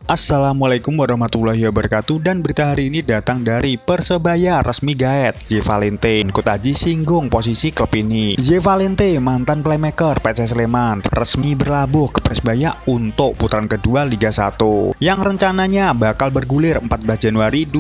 Assalamualaikum warahmatullahi wabarakatuh, dan berita hari ini datang dari Persebaya resmi gaet J Valente. Kotaji singgung posisi klub ini. J Valente, mantan playmaker PSS Sleman, resmi berlabuh ke Persebaya untuk putaran kedua Liga 1 yang rencananya bakal bergulir 14 Januari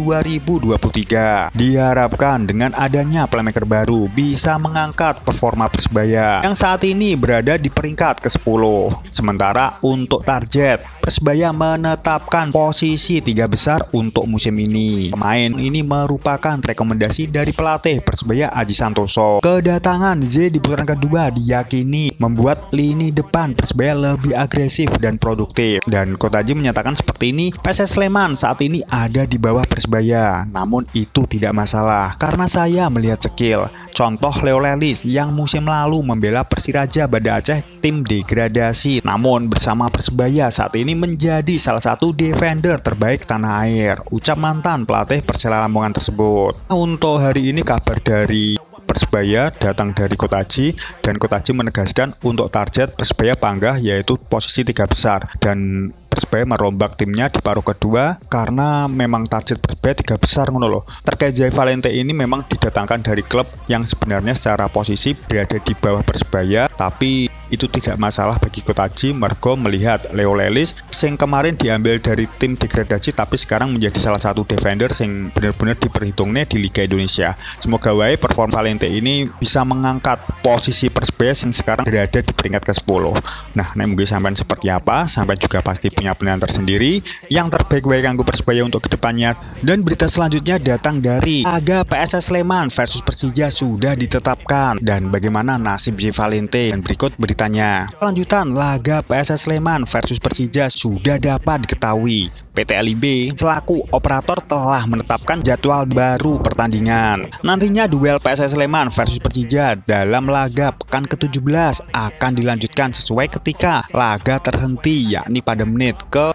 2023. Diharapkan dengan adanya playmaker baru bisa mengangkat performa Persebaya yang saat ini berada di peringkat ke-10. Sementara untuk target, Persebaya menetapkan posisi 3 besar untuk musim ini. Pemain ini merupakan rekomendasi dari pelatih Persebaya Aji Santoso. Kedatangan Z di putaran kedua diyakini membuat lini depan Persebaya lebih agresif dan produktif. Dan Kotaji menyatakan seperti ini, PSS Sleman saat ini ada di bawah Persebaya. Namun itu tidak masalah karena saya melihat skill. Contoh Leo Lelis yang musim lalu membela Persiraja Banda Aceh tim degradasi, namun bersama Persebaya saat ini menjadi salah satu defender terbaik tanah air, ucap mantan pelatih Persela Lamongan tersebut. Untuk hari ini kabar dari Persebaya datang dari Kotaji, dan Kotaji menegaskan untuk target Persebaya panggah yaitu posisi 3 besar, dan Persebaya merombak timnya di paruh kedua karena memang target Persebaya 3 besar ngono loh. Terkait J Valente ini memang didatangkan dari klub yang sebenarnya secara posisi berada di bawah Persebaya, tapi itu tidak masalah bagi Kotaji mergo melihat Leo Lelis sing kemarin diambil dari tim degradasi tapi sekarang menjadi salah satu defender sing benar-benar diperhitungnya di Liga Indonesia. Semoga wae perform Valente ini bisa mengangkat posisi Persebaya yang sekarang berada di peringkat ke-10. Nah, mungkin sampai seperti apa, sampai juga pasti punya penilaian tersendiri. Yang terbaik wae kanggo Persebaya untuk kedepannya. Dan berita selanjutnya datang dari laga PSS Sleman versus Persija sudah ditetapkan, dan bagaimana nasib J Valente. Dan berikut beritanya. Lanjutan laga PSS Sleman versus Persija sudah dapat diketahui. PT LIB selaku operator telah menetapkan jadwal baru pertandingan. Nantinya duel PSS Sleman versus Persija dalam laga pekan ke-17 akan dilanjutkan sesuai ketika laga terhenti, yakni pada menit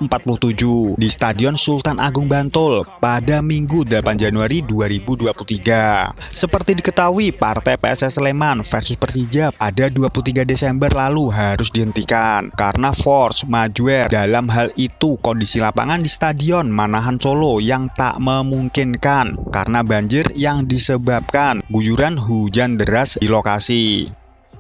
ke-47 di Stadion Sultan Agung Bantul pada Minggu 8 Januari 2023. Seperti diketahui, partai PSS Sleman versus Persija pada 23 Desember lalu harus dihentikan karena force majeure. Dalam hal itu, kondisi lapangan di Stadion Manahan Solo yang tak memungkinkan karena banjir yang disebabkan guyuran hujan deras di lokasi.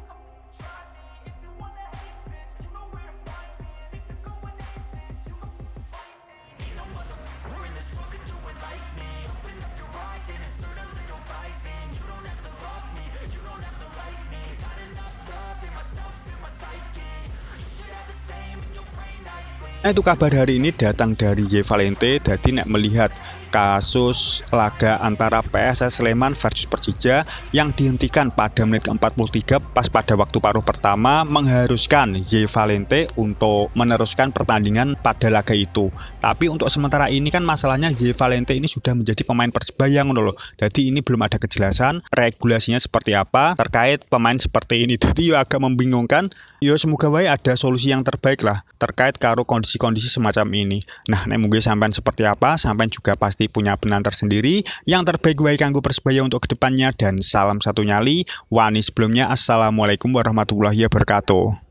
Nah, itu kabar hari ini datang dari J Valente. Jadi nek melihat kasus laga antara PSS Sleman versus Persija yang dihentikan pada menit ke-43 pas pada waktu paruh pertama, mengharuskan J Valente untuk meneruskan pertandingan pada laga itu. Tapi untuk sementara ini kan masalahnya J Valente ini sudah menjadi pemain Persebaya ngono loh. Jadi ini belum ada kejelasan regulasinya seperti apa terkait pemain seperti ini. Jadi agak membingungkan. Yo, semoga wae ada solusi yang terbaik lah terkait karo kondisi-kondisi semacam ini. Nah, mungkin sampean seperti apa, sampean juga pasti punya penilaian tersendiri. Yang terbaik wae kanggo Persebaya untuk kedepannya, dan salam satu nyali. Wani sebelumnya, assalamualaikum warahmatullahi wabarakatuh.